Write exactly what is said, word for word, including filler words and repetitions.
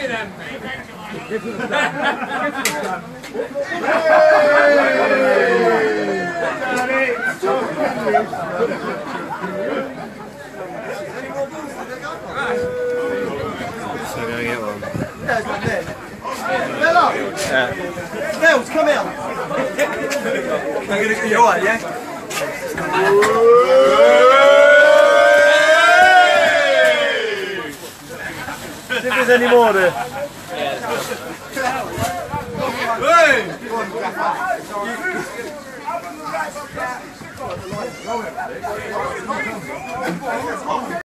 then. So I'm going to get one. Yeah, it's not dead. Bella! Yeah. Nels, come out! I'm going to get you alright, yeah? See if there's any more there. Hey!